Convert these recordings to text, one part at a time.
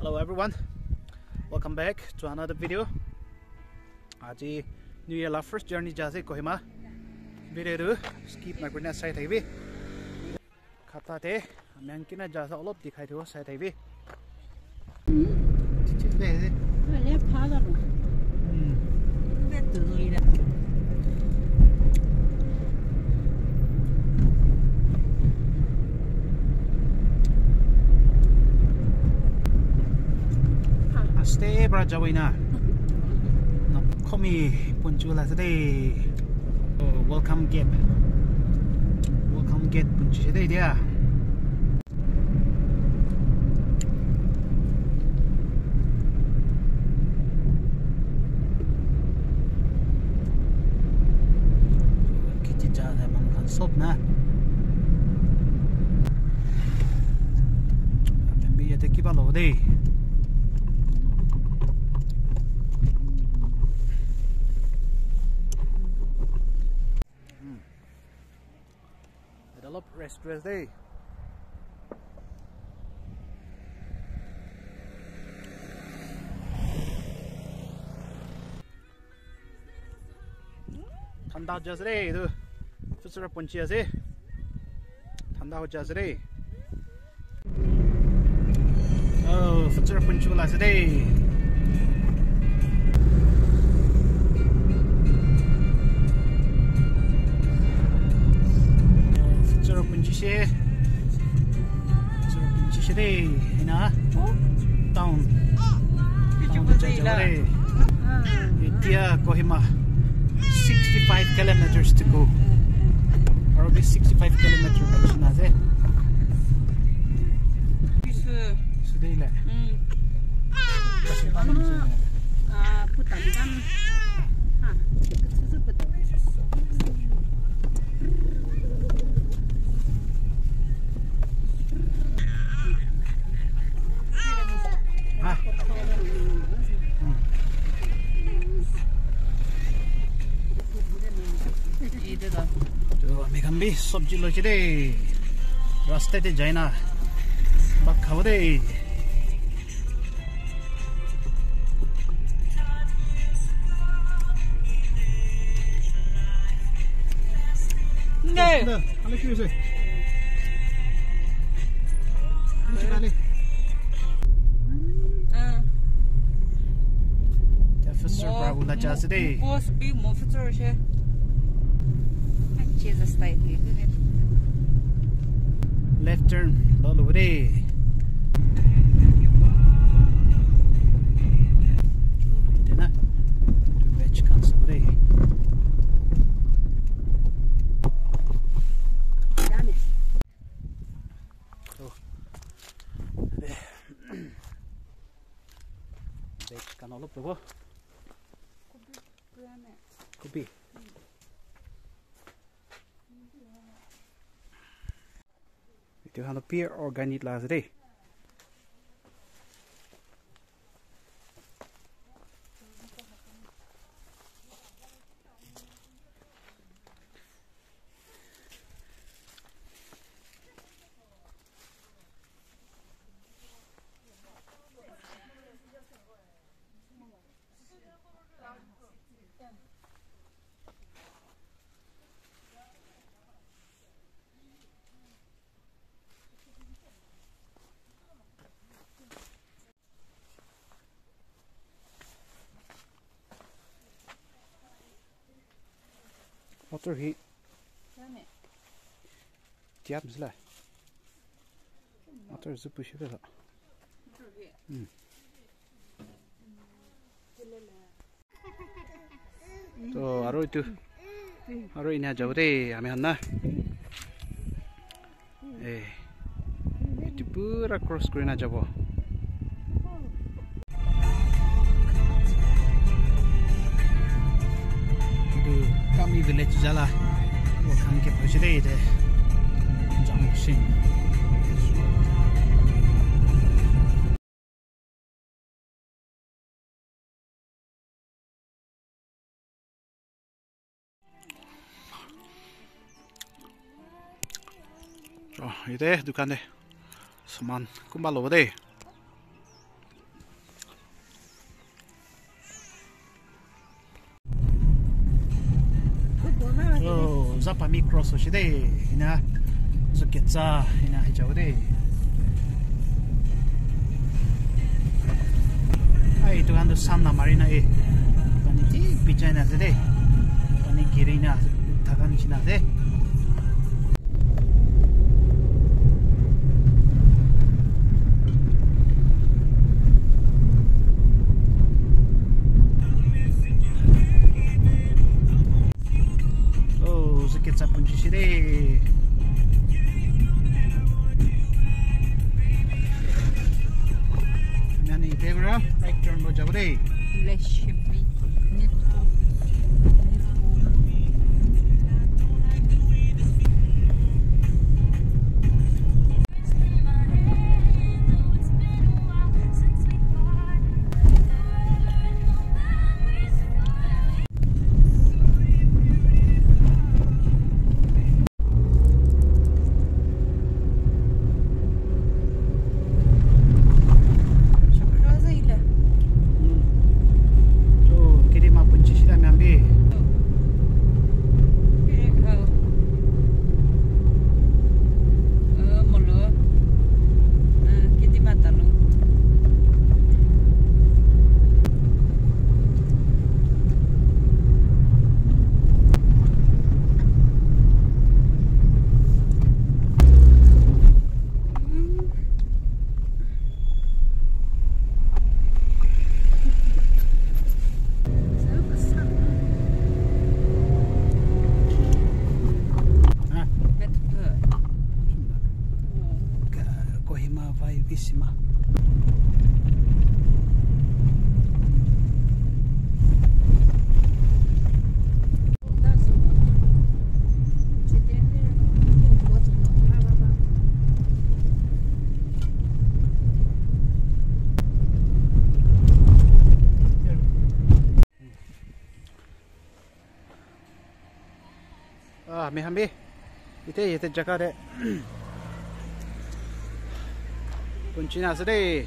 Hello everyone, welcome back to another video. Aji New Year la first journey jase Kohima. Video ru skip na kurna sai thaibi. Khata te mankina jasa olop dikhai thibo sai thaibi. Chile he. Le phaga ro. Be tu ira. Stay Brajawina. No, Komi Punchula today. Welcome gate. Welcome gate Punchi today dia. Kita jalan mangkan sop na. Tapi ya teki balo deh. Rest day. ठंडा जस रे इधर फुसरा पंची ऐसे ठंडा हो जस रे ओह फुसरा पंची वाला से Today, ina town. Kohima, 65 kilometers to go. Probably 65 kilometers. Today, Megambi sabji lo chide raste te jaina bak khawde ne ale ki hoise ale ta fusser bravo la jasde mos bi mo fusser she left turn lolo re dena tu vech kan sobre dame vech kan olo probo kopi itu hanya pier organik lah sedih. Water heat. Tiap sila. Water zup push itu. So aro itu ini aja deh, kami hana. Itu pura cross screen aja boh. Kami village jala, wakang ke pujde ide, junction. So ide dukan deh, saman kumbalo deh. pami cross so shide ina so getza ina hijawde ai to ando sanna marina e pani ti pichana de pani girina tagan china de Sa punci sini. Nani camera, right turn lo jauh deh. Leshibi. Kohima vai vissima. Ah, hambi. Ite jaga de. Kunci nasi deh.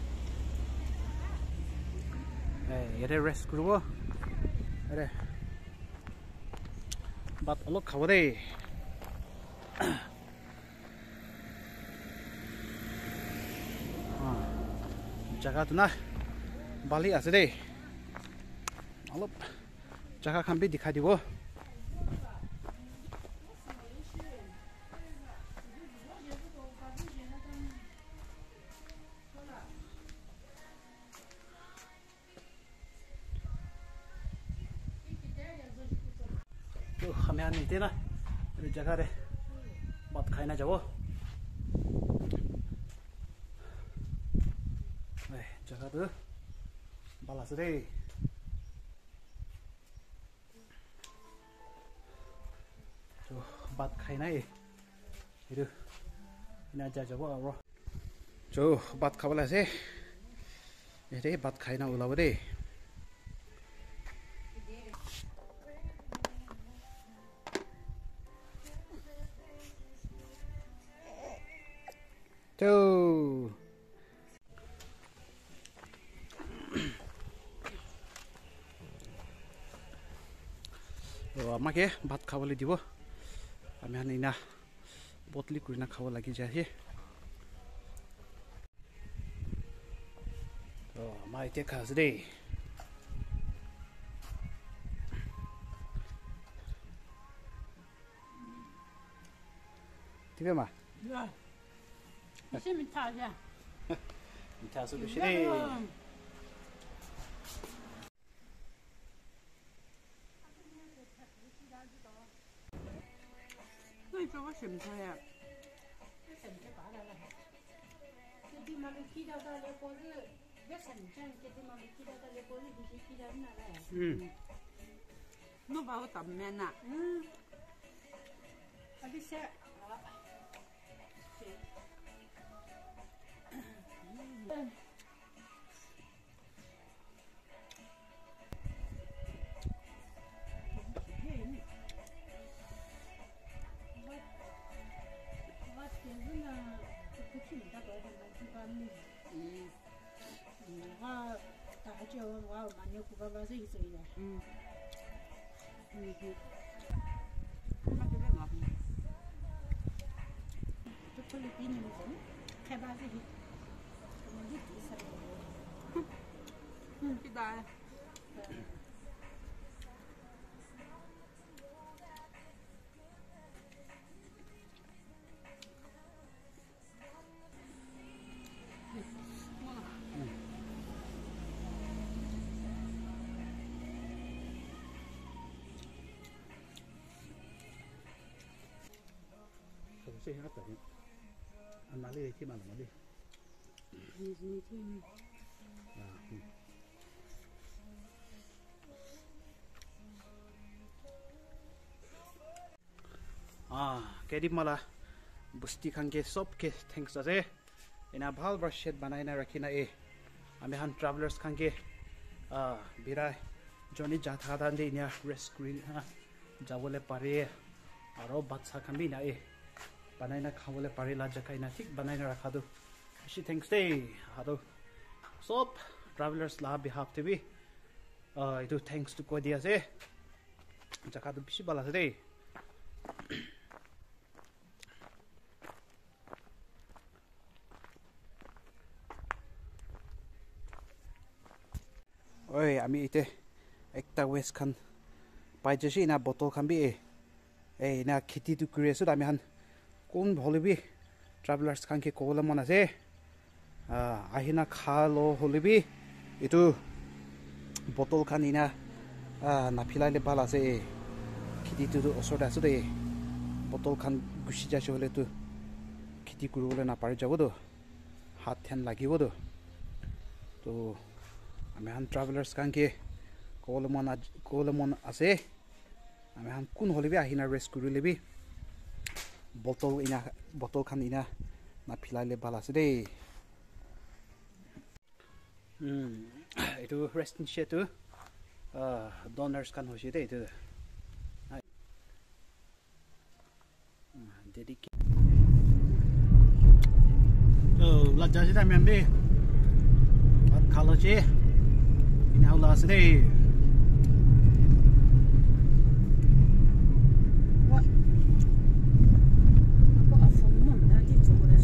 Ada rest dulu. Ada. Bat alok kau deh. Jaga tu na. Bali asal deh. Alok. Jaga kambi dikhai di wo. हमें आने देते ना इस जगह रे बात खाई ना जाओ जगह तो बाला से रे जो बात खाई ना ये इना जा जाओ और जो बात खावला से ये बात खाई ना उलाव रे Tuh. Mak ya, bat kawal di bawah. Kami hanya ina botli kurina kawal lagi jadi. Tuh, mai te khas deh. Tiga mah? Ya. Bisa minta aja. Minta sudah sini. Ini coba semua ya. Jadi malu kita dah lepas tu, biasa macam jadi malu kita dah lepas tu bisa kita nak lah. Nu bawa tamnya nak. Habis saya. Filipino musim. Kaya sih. Kemudian bisa. Tidak. Saya ingat tadi, anali itu mana tadi? Kedi malah busti kange sop ke thanks aje. Ina bhal bar shed banai na rakhina ami han travelers kange birai journey jatha dan de ina rest green jawole pare aro batsa kambi na banai na khawole pare la jakai na thik banai na rakhadu she thanks day hado sop travelers la behalf to be itu thanks to ko dia se jakadu bishi bala se dei oi ami ite ekta west khan pai jeshi na bottle khan bi na khiti tu kure su ami han kon bholibi travelers khan ke kola mon ase ahina khalo holibi itu bottle khan ina na philale bala ase khiti tu osoda su de bottle khan gushi jashi hole tu khiti kurule na pare jabo do hat than lagibo do to আমি হান ট্রাভেলার্স কানকে কোলমন আছে আমি হান কোন হলিবি আহিনা রেস্ট কৰি লেবি বটল খান ইনা না ফিলাইলে ভাল আছে দেই এটো রেস্টিং শেটো ডোনার্স কান হইছে দেই এটো ডেডিকেট লাজাজি আমি আমবে ভাত খালোছে Now last day. What? What a fun one. That did all this.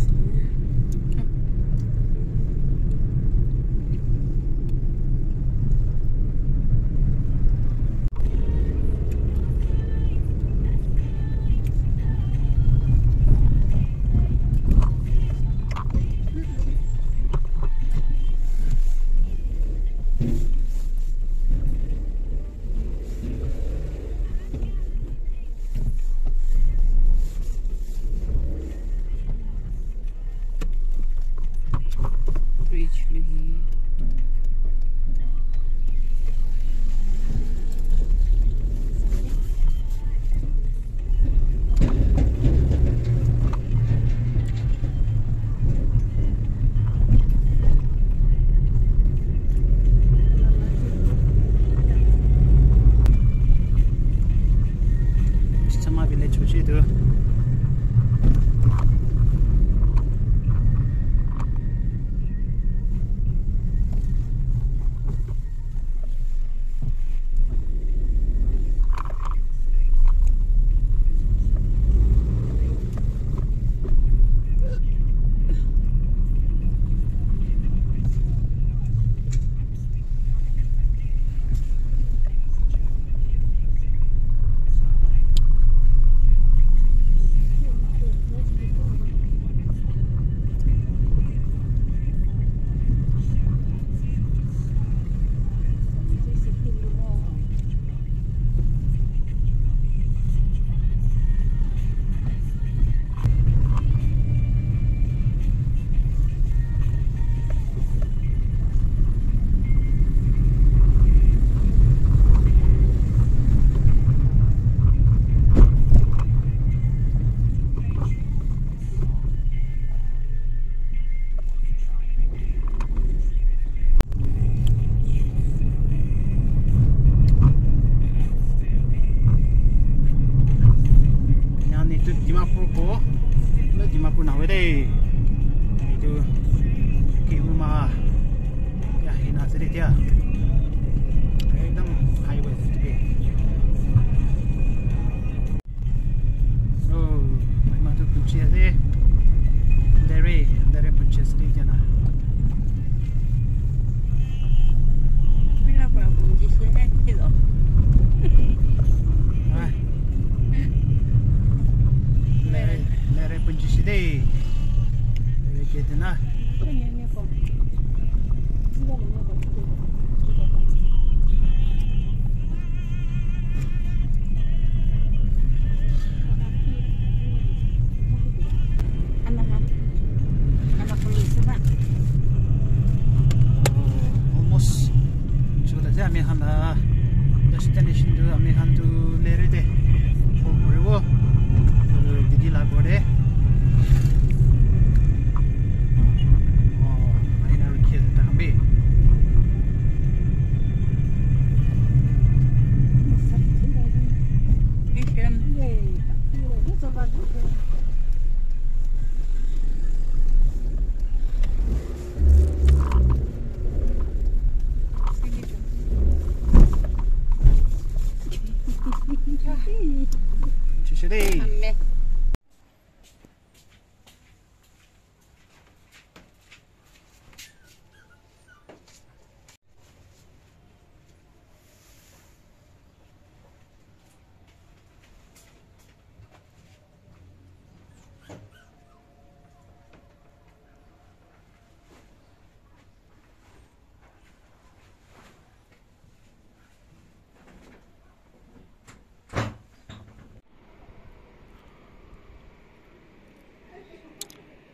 Dimapur nawe deh itu Kohima ya hina sedih dia एकदम हाईवे पे so memang tu kunci aja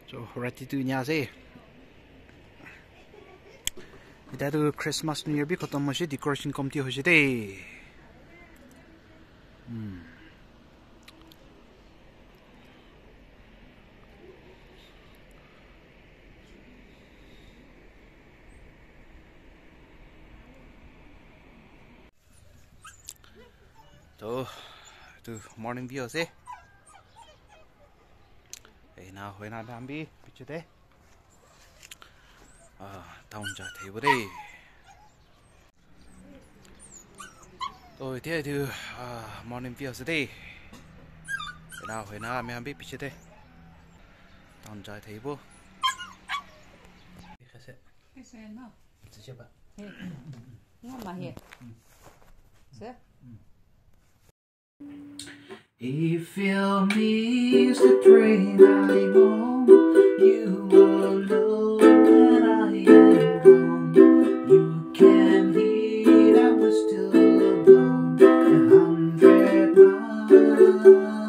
So rati tu nya se ida tu Christmas New Year bi khatam hoise decoration complete hoise de to morning view ase na hoina dambi pichute town ja thei bore to ite tu morning view ase de na hoina me ambi pichute town ja thei bo khase no. siapa Ngoma he. Se? If you miss the train I know you will know that I am gone. You can hear I was still alone. 100 miles,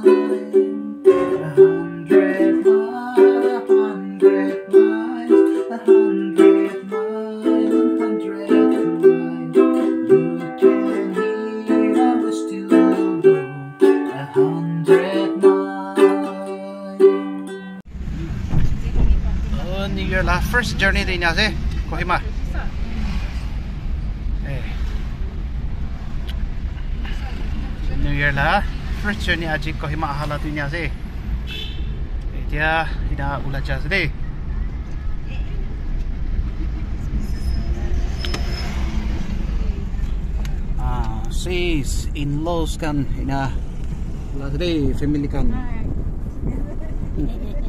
100 miles, 100 miles, 100 miles, 100 miles. You can hear I was still alone. 100 miles. New Year la first journey din ase Kohima. New Year la first journey aji Kohima hala din ase. Etia ida ulacha ase. Sis in-laws kan ina ula ase family kan.